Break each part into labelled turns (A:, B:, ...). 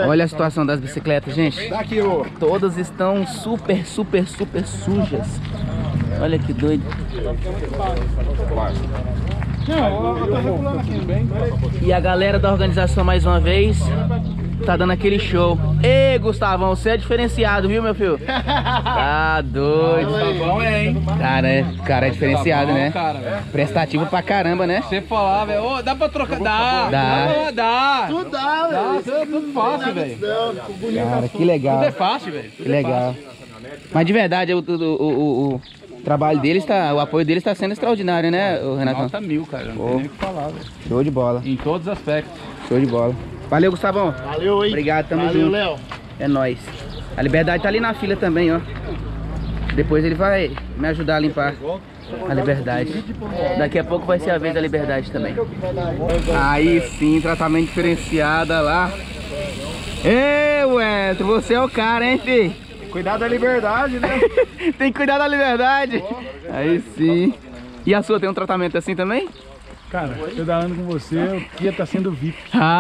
A: Olha a situação das bicicletas, gente. Todas estão super sujas. Olha que doido. E a galera da organização mais uma vez tá dando aquele show. Ei, Gustavão, você é diferenciado, viu, meu filho? Tá doido.
B: Gustavão é, hein?
A: Cara é diferenciado, né? Prestativo pra caramba, né?
B: Você falar, velho, oh, dá pra trocar? Dá. Tudo dá, velho. Tudo fácil, velho.
A: Cara, que legal.
B: Tudo é fácil, velho.
A: Que legal. Mas de verdade, o trabalho deles tá, o apoio deles tá sendo extraordinário, né, Renato?
B: Nota 1000, cara. Não tem nem o que falar, velho.
A: Show de bola.
B: Em todos os aspectos.
A: Show de bola. Valeu, Gustavão.
C: Valeu, hein?
A: Obrigado, tamo junto.
C: Valeu, Léo.
A: É nóis. A Liberdade tá ali na fila também, ó. Depois ele vai me ajudar a limpar a Liberdade. Daqui a pouco vai ser a vez da Liberdade também. Aí sim, tratamento diferenciado lá. Ei, Wentro, você é o cara, hein, fi?
C: Cuidar da Liberdade, né?
A: Tem que cuidar da Liberdade. Aí sim. E a sua tem um tratamento assim também?
C: Cara, pedalando com você, eu queria estar sendo VIP.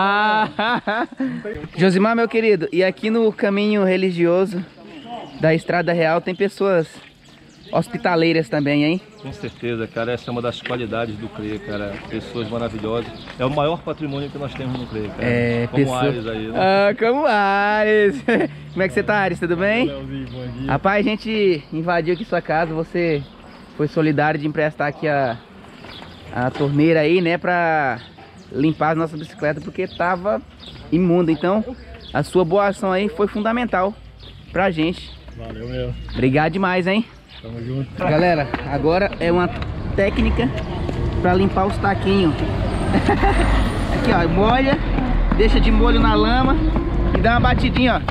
A: Josimar, meu querido, e aqui no caminho religioso da Estrada Real tem pessoas hospitaleiras também, hein?
D: Com certeza, cara, essa é uma das qualidades do CRE, cara. Pessoas maravilhosas. É o maior patrimônio que nós temos no CRE, cara.
A: É,
D: como
A: pessoa...
D: Ares aí, né?
A: Ah, como Ares. Como é que você tá, Ares? Tudo bem?
C: Leozinho, bom dia.
A: Rapaz, a gente invadiu aqui sua casa, você foi solidário de emprestar aqui a torneira aí, né, pra limpar as nossas bicicletas, porque tava imunda. Então, a sua boa ação aí foi fundamental pra gente.
C: Valeu, meu.
A: Obrigado demais, hein?
C: Tamo junto.
A: Galera, agora é uma técnica pra limpar os taquinhos. Aqui, ó, molha, deixa de molho na lama e dá uma batidinha,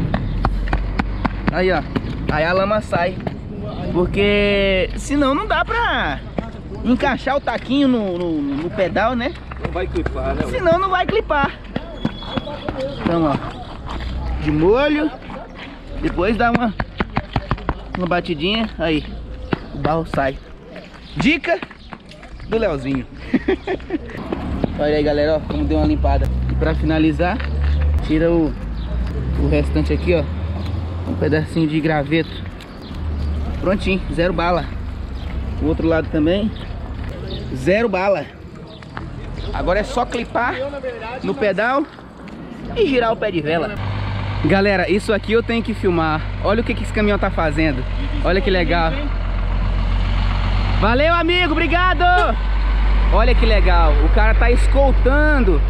A: ó. Aí, ó, aí a lama sai. Porque senão não dá pra encaixar o taquinho no pedal, né?
D: Não vai clipar, né?
A: Senão não vai clipar. Então, ó, de molho, depois dá uma batidinha, aí o barro sai. Dica do Leozinho. Olha aí, galera, ó, como deu uma limpada. E pra finalizar, tira o restante aqui, ó, um pedacinho de graveto. Prontinho, zero bala. O outro lado também, zero bala. Agora é só clipar no pedal e girar o pé de vela. Galera, isso aqui eu tenho que filmar. Olha o que esse caminhão tá fazendo. Olha que legal. Valeu, amigo, obrigado. Olha que legal. O cara tá escoltando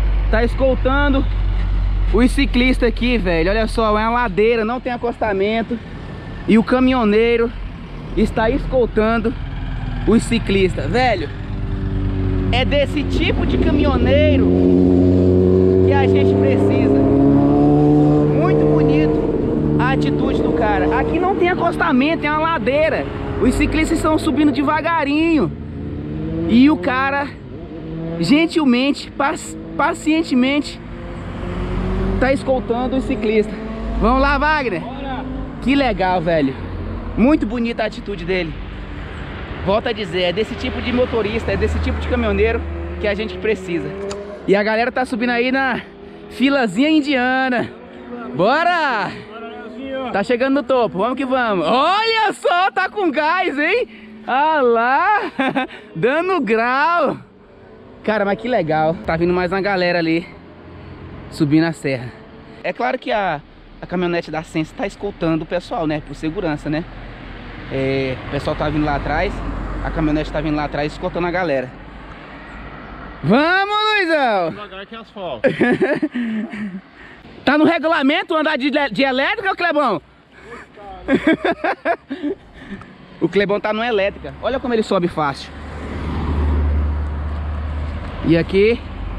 A: os ciclistas aqui, velho. Olha só, é uma ladeira, não tem acostamento. E o caminhoneiro está escoltando os ciclistas. Velho, é desse tipo de caminhoneiro que a gente precisa. Muito bonito a atitude do cara. Aqui não tem acostamento, é uma ladeira. Os ciclistas estão subindo devagarinho. E o cara, gentilmente, pacientemente, tá escoltando os ciclistas. Vamos lá, Wagner. Que legal, velho. Muito bonita a atitude dele. Volto a dizer, é desse tipo de motorista, é desse tipo de caminhoneiro que a gente precisa. E a galera tá subindo aí na filazinha indiana. Bora! Tá chegando no topo, vamos que vamos. Olha só, tá com gás, hein? Ah lá, dando grau. Cara, mas que legal. Tá vindo mais uma galera ali subindo a serra. É claro que a caminhonete da Sense tá escoltando o pessoal, né? Por segurança, né? O pessoal tá vindo lá atrás, a caminhonete tá vindo lá atrás escoltando a galera. Vamos, Luizão!
C: Devagar que é asfalto.
A: Tá no regulamento andar de elétrica, Clebão? O Clebão tá no elétrica. Olha como ele sobe fácil. E aqui.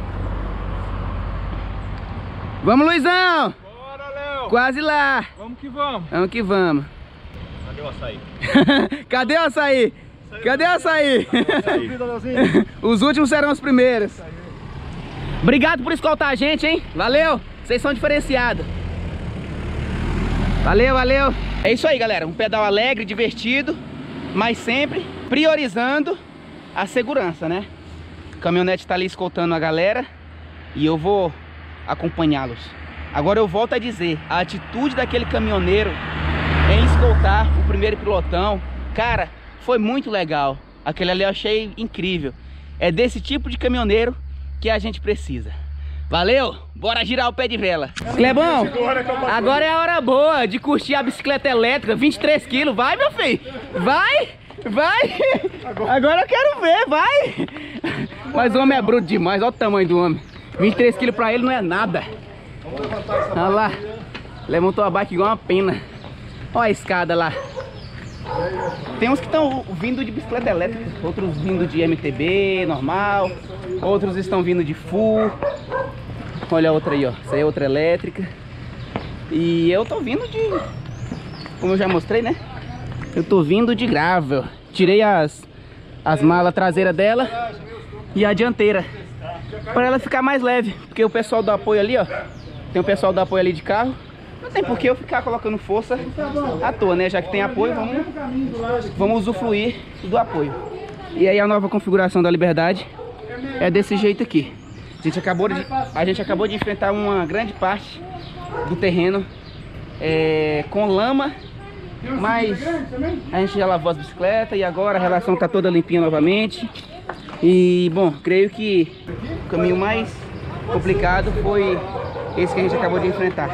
A: Vamos, Luizão!
C: Bora, Léo!
A: Quase lá!
C: Vamos que vamos!
A: Vamos que vamos!
D: Cadê o açaí?
A: Cadê o açaí? Cadê o açaí? Os últimos serão os primeiros. Obrigado por escoltar a gente, hein? Valeu! Vocês são diferenciados. Valeu, valeu! É isso aí, galera. Um pedal alegre, divertido, mas sempre priorizando a segurança, né? A caminhonete tá ali escoltando a galera e eu vou acompanhá-los Agora eu volto a dizer, a atitude daquele caminhoneiro em escoltar o primeiro pilotão, cara, foi muito legal. Aquele ali eu achei incrível. É desse tipo de caminhoneiro que a gente precisa. Valeu? Bora girar o pé de vela. Clebão, agora é a hora boa de curtir a bicicleta elétrica, 23 quilos. Vai, meu filho. Vai, vai. Agora eu quero ver, vai. Mas o homem é bruto demais, olha o tamanho do homem. 23 quilos pra ele não é nada. Olha lá. Levantou a bike igual uma pena. Olha a escada lá. Tem uns que estão vindo de bicicleta elétrica, outros vindo de MTB normal, outros estão vindo de full. Olha a outra aí, ó. Essa aí é outra elétrica. E eu tô vindo de... Como eu já mostrei, né? Eu tô vindo de gravel. Tirei as malas traseiras dela e a dianteira, para ela ficar mais leve. Porque o pessoal do apoio ali, ó, tem o pessoal do apoio ali de carro. Não tem por que eu ficar colocando força à toa, né? Já que tem apoio, vamos usufruir do apoio. E aí a nova configuração da Liberdade é desse jeito aqui. A gente acabou de enfrentar uma grande parte do terreno com lama, mas a gente já lavou as bicicletas e agora a relação está toda limpinha novamente. E bom, creio que o caminho mais complicado foi esse que a gente acabou de enfrentar.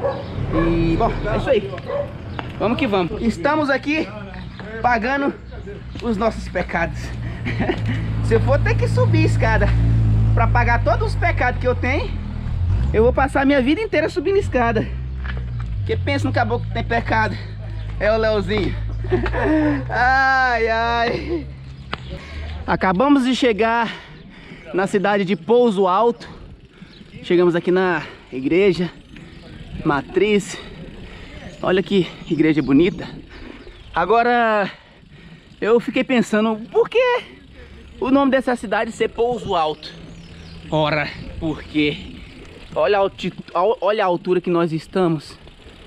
A: E bom, é isso aí. Vamos que vamos. Estamos aqui pagando os nossos pecados. Se eu for ter que subir a escada para pagar todos os pecados que eu tenho, eu vou passar a minha vida inteira subindo escada. Porque pensa no caboclo que tem pecado. É o Leozinho. Ai, ai. Acabamos de chegar na cidade de Pouso Alto. Chegamos aqui na igreja matriz. Olha que igreja bonita. Agora eu fiquei pensando, por que o nome dessa cidade ser Pouso Alto? Ora, porque olha a altura que nós estamos.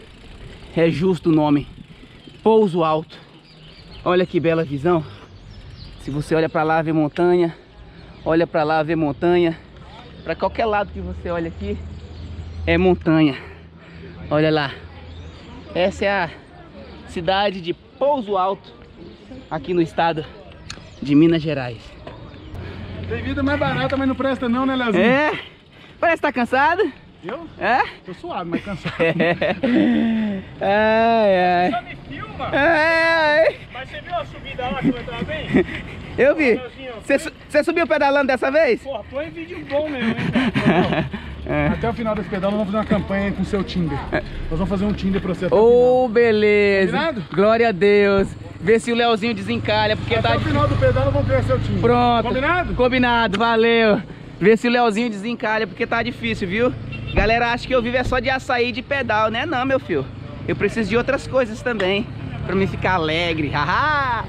A: É justo o nome, Pouso Alto. Olha que bela visão. Se você olha para lá, vê montanha. Olha para lá, vê montanha. Para qualquer lado que você olha aqui, é montanha. Olha lá. Essa é a cidade de Pouso Alto, aqui no estado de Minas Gerais.
C: Tem vida mais barata, mas não presta não, né, Leozinho?
A: É? Parece que tá cansado.
C: Eu?
A: É?
C: Tô suado, mas cansado.
A: Ai, ai.
B: Só me filma.
A: Ai.
B: Mas você viu a subida lá que eu entrar bem?
A: Eu vi. Você subiu pedalando dessa vez?
B: Pô, tô em vídeo bom mesmo, hein?
C: Até o final desse pedal nós vamos fazer uma campanha com o seu Tinder. Nós vamos fazer um Tinder pra você até
A: Ô, beleza.
C: Combinado?
A: Glória a Deus. Vê se o Leozinho desencalha, porque
C: até
A: tá...
C: o final do pedal nós vamos criar seu Tinder.
A: Pronto.
C: Combinado?
A: Combinado, valeu. Vê se o Leozinho desencalha, porque tá difícil, viu? Galera acha que eu vivo é só de açaí e de pedal, né? Não, meu filho. Eu preciso de outras coisas também, pra me ficar alegre. Haha!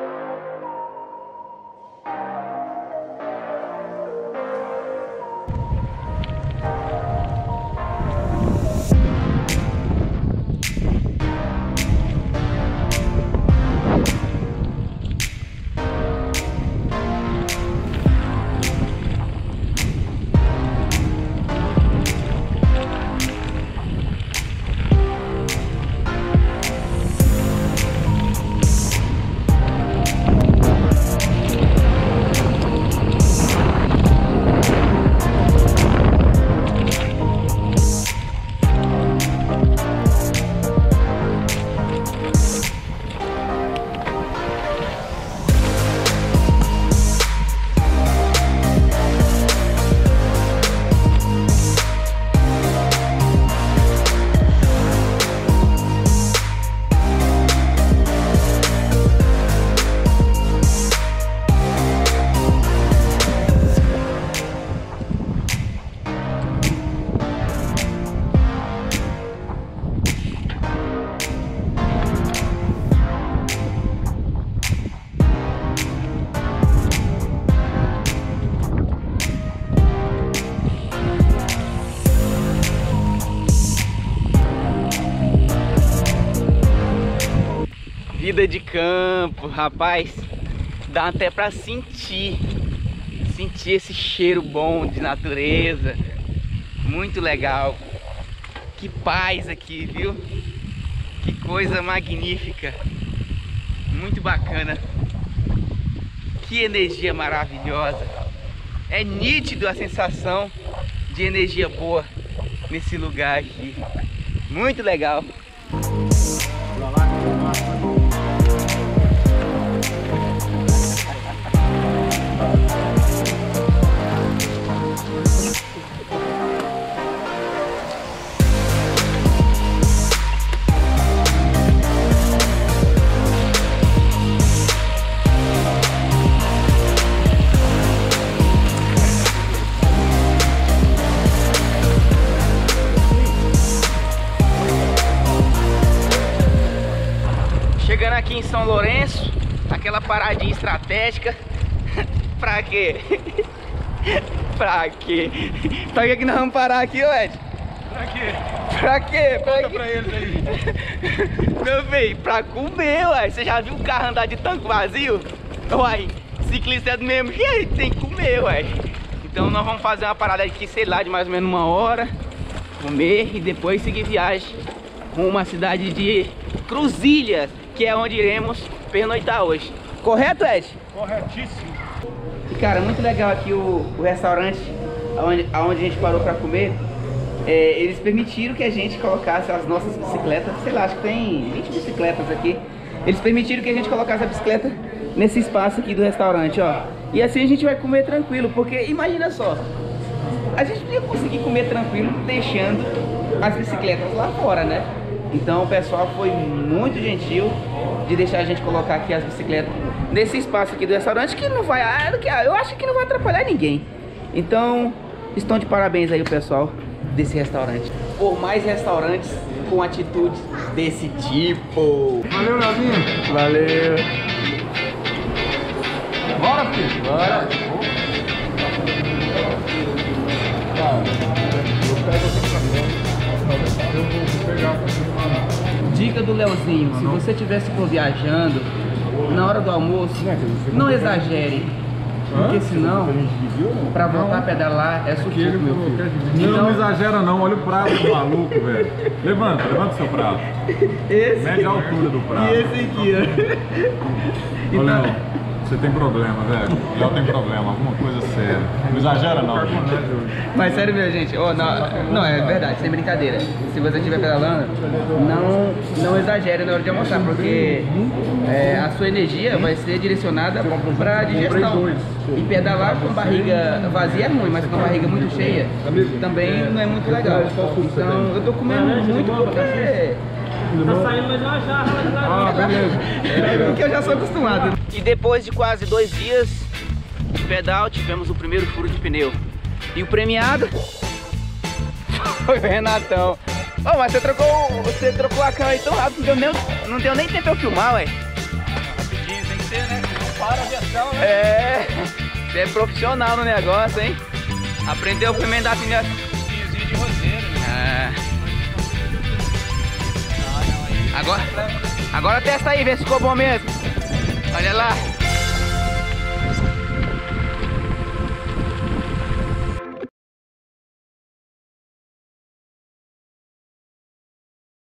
A: Vida de campo, rapaz, dá até pra sentir esse cheiro bom de natureza, muito legal. Que paz aqui, viu? Que coisa magnífica. Muito bacana. Que energia maravilhosa. É nítido a sensação de energia boa nesse lugar aqui. Muito legal. Chegando aqui em São Lourenço, aquela paradinha estratégica. Pra quê? Pra quê? Pra que nós vamos parar aqui, Ed?
C: Pra quê?
A: Pra quê?
C: Conta pra eles aí.
A: Meu velho, pra comer, ué. Você já viu o carro andar de tanque vazio? Uai, ciclista é do mesmo jeito, tem que comer, ué. Então nós vamos fazer uma parada aqui, sei lá, de mais ou menos 1 hora. Comer e depois seguir viagem rumo à cidade de Cruzilhas, que é onde iremos pernoitar hoje. Correto, Ed?
C: Corretíssimo.
A: E, cara, muito legal aqui o restaurante onde a gente parou pra comer. Eles permitiram que a gente colocasse as nossas bicicletas. Sei lá, acho que tem 20 bicicletas aqui. Eles permitiram que a gente colocasse a bicicleta nesse espaço aqui do restaurante, ó. E assim a gente vai comer tranquilo, porque imagina só, a gente não ia conseguir comer tranquilo deixando as bicicletas lá fora, né? Então o pessoal foi muito gentil de deixar a gente colocar aqui as bicicletas nesse espaço aqui do restaurante, que não vai, eu acho que não vai atrapalhar ninguém. Então estão de parabéns aí o pessoal desse restaurante, por mais restaurantes com atitudes desse tipo.
C: Valeu, Leozinho.
A: Valeu.
C: Bora, filho.
A: Bora. Dica do Leozinho: se você estivesse viajando na hora do almoço, não exagere, porque senão pra voltar a pedalar é sufoco, meu filho.
C: Não exagera não, olha o prato do maluco, velho. Levanta o seu prato. Mede a altura do prato.
A: E esse aqui, ó.
C: Ô, Léo, você tem problema, velho. Léo tem problema, alguma coisa séria. Não exagera não.
A: Mas sério, meu gente, não, é verdade, sem brincadeira. Se você estiver pedalando, não exagere na hora de almoçar, porque a sua energia vai ser direcionada para digestão. E pedalar com barriga vazia é ruim, mas com a barriga muito cheia também não é muito legal. Então eu tô comendo muito porque
B: Tá saindo mais uma jarra lá de
A: porque eu já sou acostumado. E depois de quase 2 dias de pedal, tivemos o primeiro furo de pneu. E o premiado foi o Renatão. Oh, mas você trocou a câmera aí tão rápido, não deu nem tempo pra eu filmar, ué.
B: rapidinho, tem que ser, né? Não para a versão, né?
A: Você é profissional no negócio, hein? Aprendeu a emendar pneu.
B: Desvio de roteiro, né?
A: Agora testa aí, vê se ficou bom mesmo. Olha lá.